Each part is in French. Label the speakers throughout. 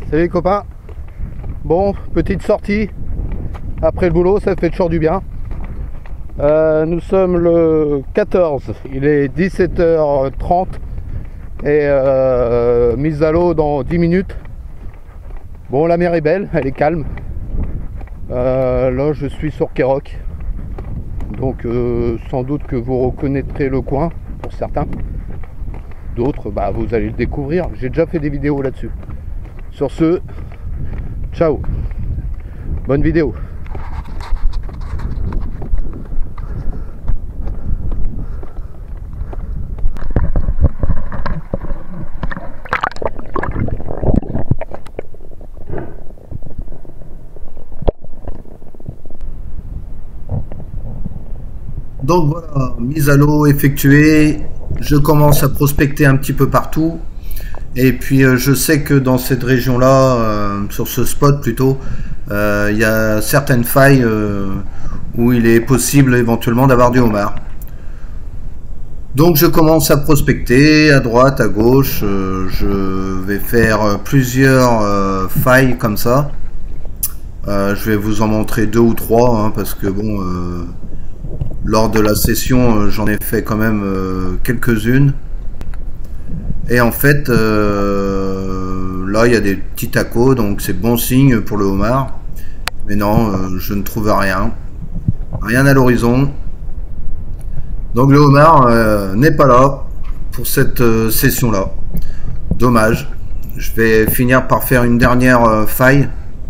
Speaker 1: Salut les copains. Bon, petite sortie après le boulot, ça fait toujours du bien. Nous sommes le 14, il est 17h30 et mise à l'eau dans 10 minutes. Bon, la mer est belle, elle est calme. Là je suis sur Kéroc, donc sans doute que vous reconnaîtrez le coin pour certains. D'autres, bah, vous allez le découvrir. J'ai déjà fait des vidéos là-dessus. Sur ce, ciao, bonne vidéo.
Speaker 2: Donc voilà, mise à l'eau effectuée, je commence à prospecter un petit peu partout. Et puis je sais que dans cette région-là, sur ce spot plutôt, il y a certaines failles où il est possible éventuellement d'avoir du homard. Donc je commence à prospecter à droite, à gauche, je vais faire plusieurs failles comme ça. Je vais vous en montrer 2 ou 3 hein, parce que bon, lors de la session j'en ai fait quand même quelques-unes. Et en fait, là il y a des petits tacos, donc c'est bon signe pour le homard. Mais non, je ne trouve rien. Rien à l'horizon. Donc le homard n'est pas là pour cette session-là. Dommage. Je vais finir par faire une dernière faille.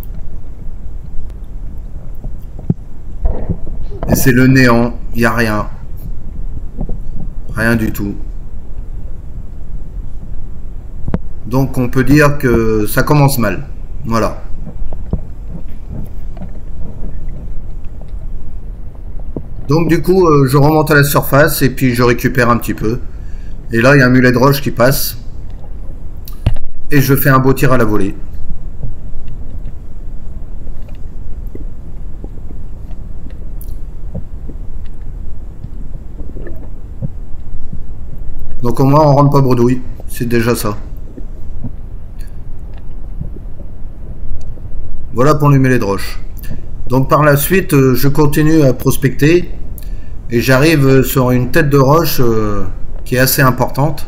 Speaker 2: Et c'est le néant. Il n'y a rien. Rien du tout. Donc on peut dire que ça commence mal. Voilà. Donc du coup je remonte à la surface et puis je récupère un petit peu. Et là il y a un mulet de roche qui passe. Et je fais un beau tir à la volée. Donc au moins on rentre pas bredouille. C'est déjà ça. Voilà pour le mulet de roche. Donc par la suite, je continue à prospecter et j'arrive sur une tête de roche qui est assez importante.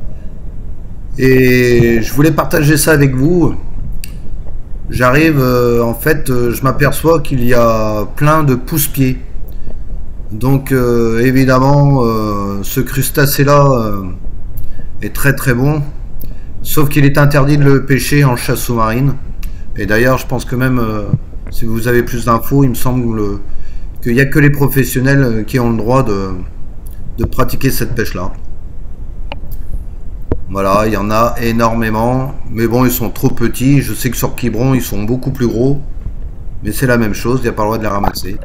Speaker 2: Et je voulais partager ça avec vous. J'arrive, en fait, je m'aperçois qu'il y a plein de pousse-pieds. Donc évidemment, ce crustacé-là est très très bon. Sauf qu'il est interdit de le pêcher en chasse sous-marine. Et d'ailleurs, je pense que même, si vous avez plus d'infos, il me semble qu'il n'y a que les professionnels qui ont le droit de pratiquer cette pêche-là. Voilà, il y en a énormément. Mais bon, ils sont trop petits. Je sais que sur Quiberon, ils sont beaucoup plus gros. Mais c'est la même chose, il n'y a pas le droit de les ramasser.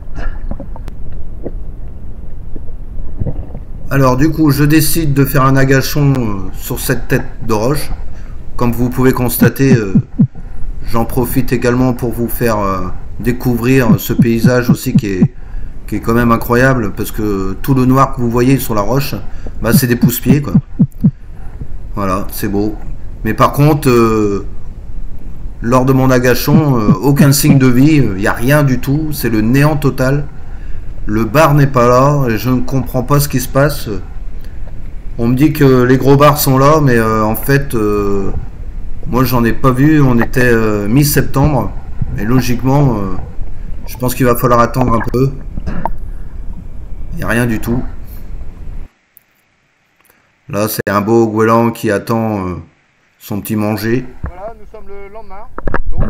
Speaker 2: Alors du coup, je décide de faire un agachon sur cette tête de roche. Comme vous pouvez constater... J'en profite également pour vous faire découvrir ce paysage aussi qui est quand même incroyable parce que tout le noir que vous voyez sur la roche, bah, c'est des pousse-pieds quoi. Voilà, c'est beau. Mais par contre, lors de mon agachon, aucun signe de vie, il n'y a rien du tout, c'est le néant total. Le bar n'est pas là et je ne comprends pas ce qui se passe. On me dit que les gros bars sont là, mais en fait... moi j'en ai pas vu, on était mi-septembre et logiquement je pense qu'il va falloir attendre un peu. Il n'y a rien du tout. Là c'est un beau goéland qui attend son petit manger.
Speaker 1: Voilà, nous sommes le lendemain, donc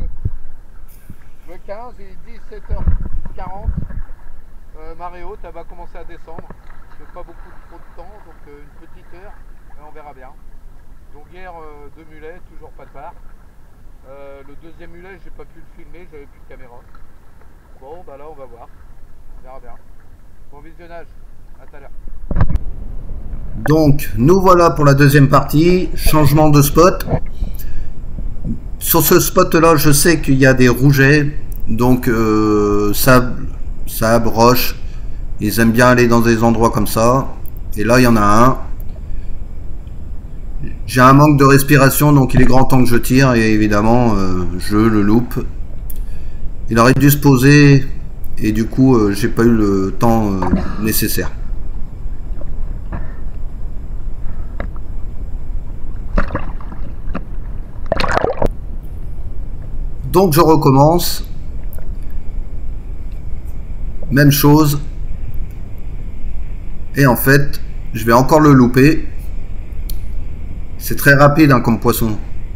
Speaker 1: le 15 et 17h40, marée haute, elle va commencer à descendre. C'est pas beaucoup trop de temps, donc une petite heure et on verra bien. Donc hier, 2 mulets, toujours pas de bar. Le deuxième mulet, j'ai pas pu le filmer, j'avais plus de caméra. Bon, bah là, on va voir. On verra bien. Bon visionnage, à tout à l'heure.
Speaker 2: Donc, nous voilà pour la deuxième partie. Changement de spot. Sur ce spot-là, je sais qu'il y a des rougets. Donc, sable, roche. Ils aiment bien aller dans des endroits comme ça. Et là, il y en a un. J'ai un manque de respiration, donc il est grand temps que je tire, et évidemment, je le loupe. Il aurait dû se poser, et du coup, j'ai pas eu le temps nécessaire. Donc je recommence. Même chose. Et en fait, je vais encore le louper. C'est très rapide hein, comme poisson.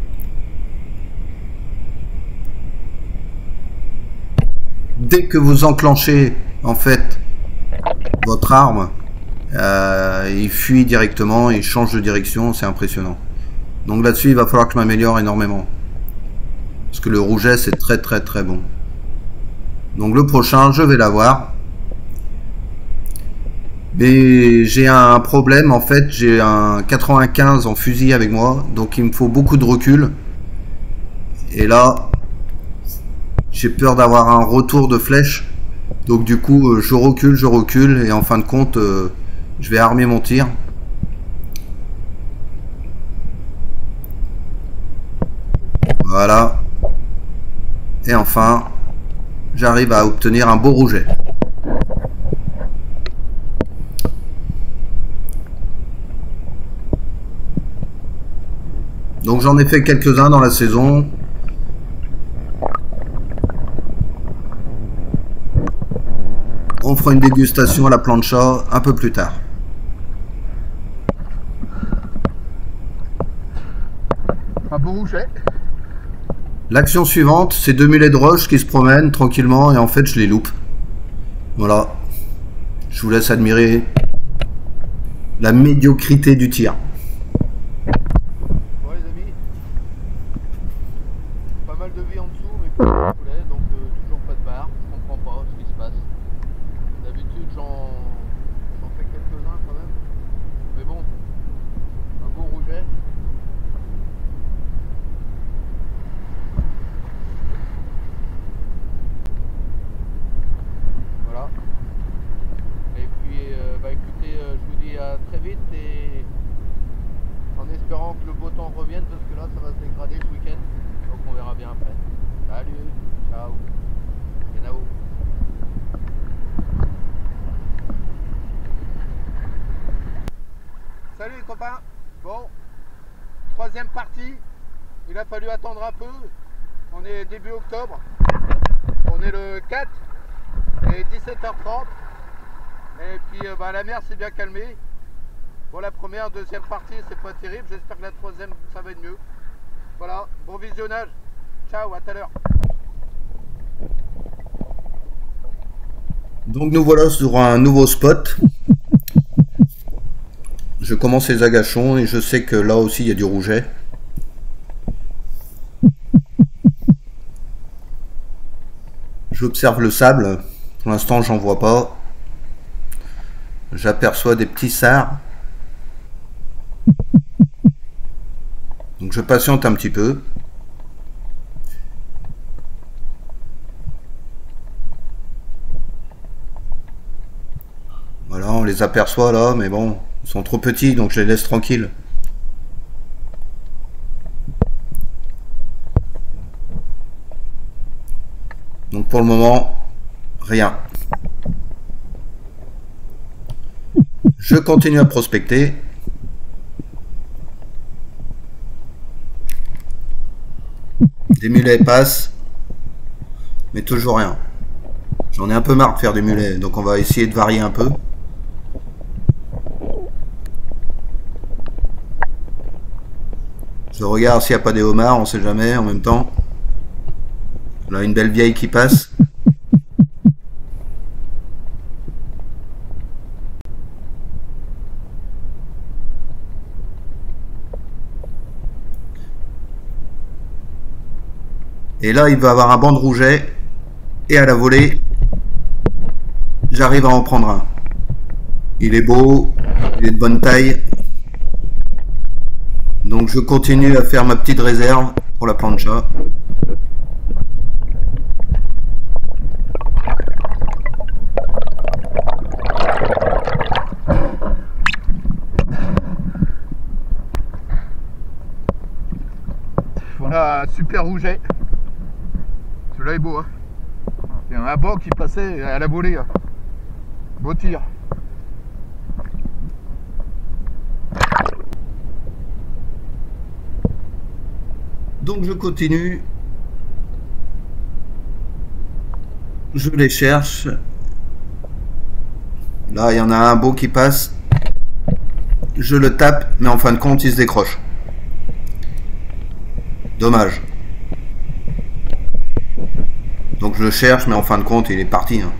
Speaker 2: Dès que vous enclenchez en fait votre arme, il fuit directement, il change de direction, c'est impressionnant. Donc là-dessus, il va falloir que je m'améliore énormément. Parce que le rouget, c'est très très très bon. Donc le prochain, je vais l'avoir. Mais j'ai un problème, en fait, j'ai un 95 en fusil avec moi, donc il me faut beaucoup de recul. Et là, j'ai peur d'avoir un retour de flèche. Donc du coup, je recule, et en fin de compte, je vais armer mon tir. Voilà. Et enfin, j'arrive à obtenir un beau rouget. Donc j'en ai fait quelques-uns dans la saison. On fera une dégustation à la plancha un peu plus tard.
Speaker 1: Un beau rouget.
Speaker 2: L'action suivante, c'est 2 mulets de roche qui se promènent tranquillement et en fait je les loupe. Voilà. Je vous laisse admirer la médiocrité du tir.
Speaker 1: Bon les amis, pas mal de vie en dessous mais pas de poulet, donc toujours pas de barre, je comprends pas ce qui se passe. D'habitude j'en fais quelques-uns quand même, mais bon, un beau rouget. Voilà. Et puis bah écoutez, je vous dis à très vite et en espérant que le beau temps revienne parce que là ça va se dégrader ce week-end, donc on verra bien après. Salut, ciao, Kenao. Salut les copains. Bon, troisième partie, il a fallu attendre un peu, on est début octobre, on est le 4 et 17h30 et puis bah, la mer s'est bien calmée. Bon, la première, deuxième partie, c'est pas terrible. J'espère que la troisième, ça va être mieux. Voilà, bon visionnage. Ciao, à tout à l'heure.
Speaker 2: Donc nous voilà sur un nouveau spot. Je commence les agachons et je sais que là aussi il y a du rouget. J'observe le sable. Pour l'instant, j'en vois pas. J'aperçois des petits sards. Donc je patiente un petit peu. Voilà, on les aperçoit là, mais bon, ils sont trop petits, donc je les laisse tranquilles. Donc pour le moment, rien. Je continue à prospecter. Des mulets passent, mais toujours rien. J'en ai un peu marre de faire des mulets, donc on va essayer de varier un peu. Je regarde s'il n'y a pas des homards, on sait jamais en même temps. Là, une belle vieille qui passe. Et là, il va avoir un banc de rouget. Et à la volée, j'arrive à en prendre un. Il est beau, il est de bonne taille. Donc je continue à faire ma petite réserve pour la plancha.
Speaker 1: un super rouget. Celui-là est beau, hein. Il y a un bas qui passait à la volée. Hein. Beau tir.
Speaker 2: Donc je continue. Je les cherche. Là, il y en a un beau qui passe. Je le tape, mais en fin de compte, il se décroche. Dommage. Donc je le cherche, mais en fin de compte, il est parti. Hein.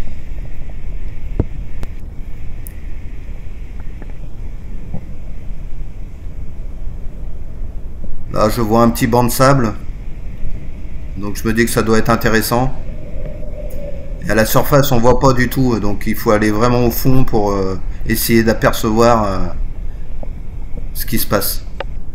Speaker 2: Là, je vois un petit banc de sable. Donc je me dis que ça doit être intéressant. Et à la surface, on voit pas du tout. Donc il faut aller vraiment au fond pour essayer d'apercevoir ce qui se passe.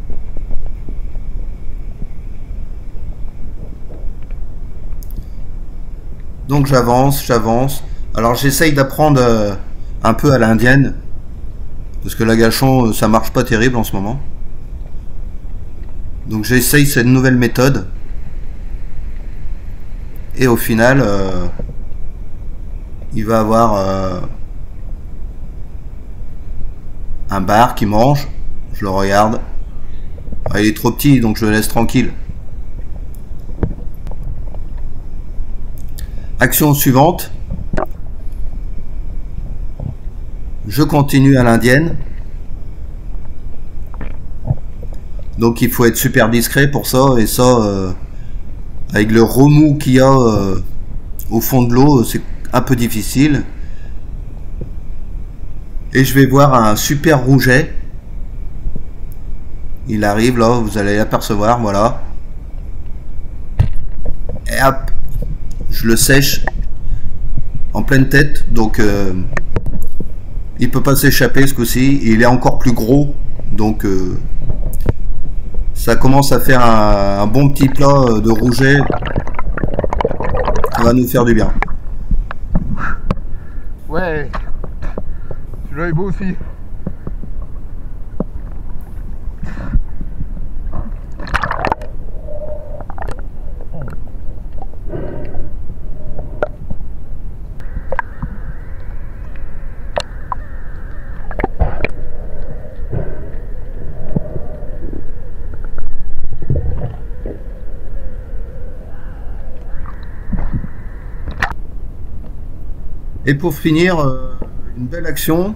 Speaker 2: Donc j'avance, j'avance. Alors j'essaye d'apprendre un peu à l'indienne. Parce que l'agachon, ça marche pas terrible en ce moment. Donc j'essaye cette nouvelle méthode. Et au final, il va avoir un bar qui mange. Je le regarde. Ah, il est trop petit, donc je le laisse tranquille. Action suivante. Je continue à l'indienne. Donc il faut être super discret pour ça. Et ça, avec le remous qu'il y a au fond de l'eau, c'est un peu difficile. Et je vais voir un super rouget. Il arrive là, vous allez l'apercevoir, voilà. Et hop, je le sèche en pleine tête, donc il peut pas s'échapper ce coup-ci. Il est encore plus gros, donc ça commence à faire un bon petit plat de rouget. Ça va nous faire du bien.
Speaker 1: Ouais, celui-là est beau aussi.
Speaker 2: Et pour finir, une belle action.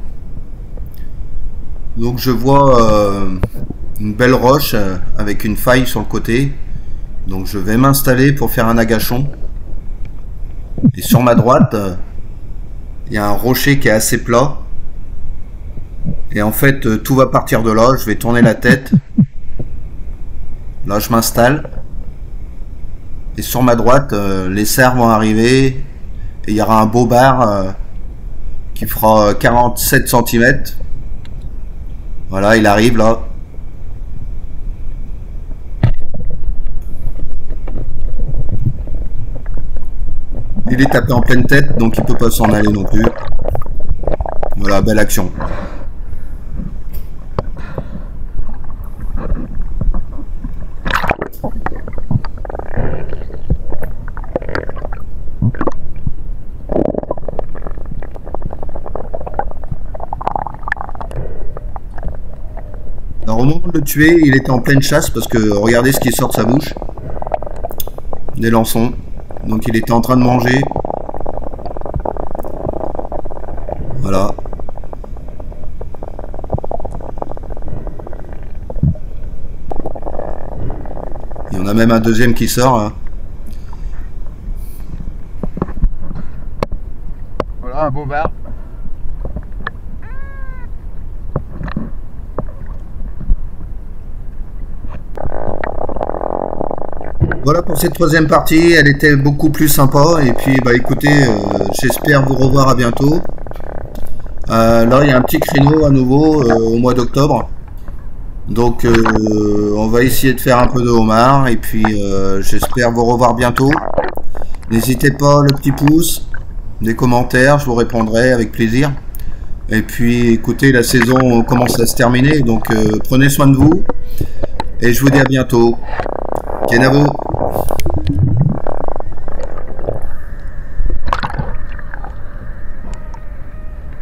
Speaker 2: Donc je vois une belle roche avec une faille sur le côté. Donc je vais m'installer pour faire un agachon. Et sur ma droite, il y a un rocher qui est assez plat. Et en fait, tout va partir de là. Je vais tourner la tête. Là, je m'installe. Et sur ma droite, les cerfs vont arriver. Et il y aura un beau bar qui fera 47 cm. Voilà, il arrive là. Il est tapé en pleine tête, donc il peut pas s'en aller non plus. Voilà, belle action. Alors au moment de le tuer, il était en pleine chasse parce que regardez ce qui sort de sa bouche. Des lançons. Donc il était en train de manger. Voilà. Il y en a même un deuxième qui sort. Hein.
Speaker 1: Voilà un beau bar.
Speaker 2: Voilà pour cette troisième partie, elle était beaucoup plus sympa. Et puis bah écoutez, j'espère vous revoir à bientôt. Là il y a un petit créneau à nouveau au mois d'octobre. Donc on va essayer de faire un peu de homard. Et puis j'espère vous revoir bientôt. N'hésitez pas, le petit pouce, des commentaires, je vous répondrai avec plaisir. Et puis écoutez, la saison commence à se terminer. Donc prenez soin de vous. Et je vous dis à bientôt. Kenavo.